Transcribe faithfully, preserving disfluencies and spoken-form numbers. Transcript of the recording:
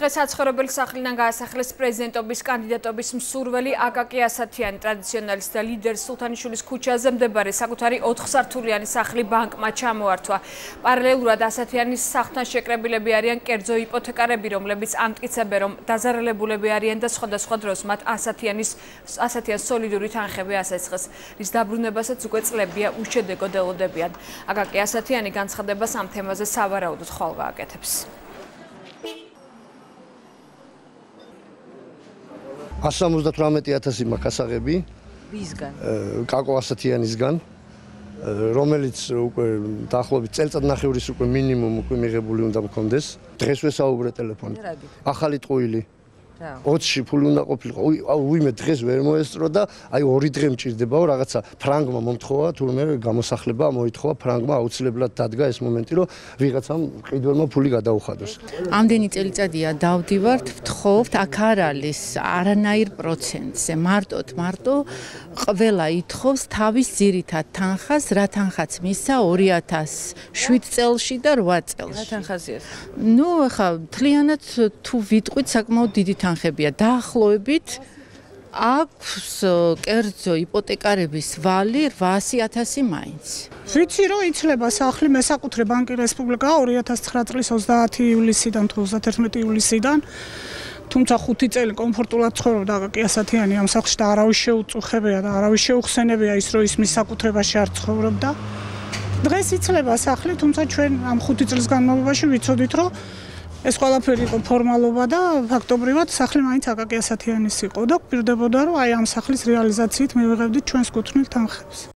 დღეს საცხოვრებელი სახლიდან გაასახლეს პრეზიდენტობის კანდიდატობის მსურველი აკაკი ასათიანი ტრადიციონალისტ და ლიდერ სულთანიშვილის ქუჩაზე მდებარე საკუთარი ოთხსართულიანი სახლი ბანკმა ჩამოართვა. პარალელურად ასათიანის სახლთან შეკრებილები არიან კერძო იპოთეკარები, რომლებიც ამტკიცებენ, რომ დაზარალებულები არიან და სხვადასხვა დროს მათ ასათიანის ასათიანს სოლიდური თანხები ასაცხეს, რის დაბრუნებასაც უკვე წლებია უშედეგოდ ელოდებიან. აკაკი ასათიანი განცხადებას ამ თემაზე სავარაუდოდ ხვალ გააკეთებს. ასი ოცდაოთხი ათასი მაქვს ასაღები ვისგან? კაკო ასათიანისგან, რომელიც უკვე დაახლოებით წელწადნახევრის უკვე მინიმუმ უკვე მიღებული უნდა მქონდეს. დღეს ვესაუბრე ტელეფონით. ახალი ტყუილი. ოცში ფული უნდა ყოფილიყო. აუ ვიმე დღეს ვერ მოესწრო და აი ორი დღე მჭირდებაო რაღაცა ფრანგმა მომთხოვა, თურმე გამოსახლება მოითხოვა ფრანგმა აუცილებლად დადგა ეს მომენტი, რომ ვიღაცამ ყიდველმა ფული გადაუხადოს. ამდენი წელიწადია დავდივართ, ვთხოვთ, აქ არ არის არანაირ პროცენტზე, მარტოდ მარტო ყველა ითხოვს თავის ძირითად თანხას, რა თანხაც მისცა ორი ათას შვიდ წელში და რვა წელში. რა თანხაზეა? ნუ ახლა მთლიანად თუ ვიტყვით საკმაოდ დიდი თანხებია. დაახლოებით აქვს კერძო იპოტეკარების ვალი რვაასი ათასი მაინც. ვიცი რომ იცლება სახლი მესაკუთრე ბანკი რესპუბლიკა ორი ათას ცხრა წლის ოცდაათი ივლისიდან თუ ოცდათერთმეტი ივლისიდან. თუმცა ხუთი წელი კომფორტულად ცხოვრობდა აკაკი ასათიანი ამ სახლში და არავის შეუწუხებია და არავის შეუხსენებია ის რომ ის მის საკუთრებაში არ ცხოვრობდა. დღეს იცლება სახლი, თუმცა ჩვენ ამ ხუთი წლის განმავლობაში ვიცოდით რომ ეს ყველაფერი იყო ფორმალობა და ფაქტობრივად სახლი მაინც აკაკი ასათიანის იყო და გვპირდებოდა რომ აი ამ სახლის რეალიზაციით მივიღებდით ჩვენს კუთვნილ თანხებს.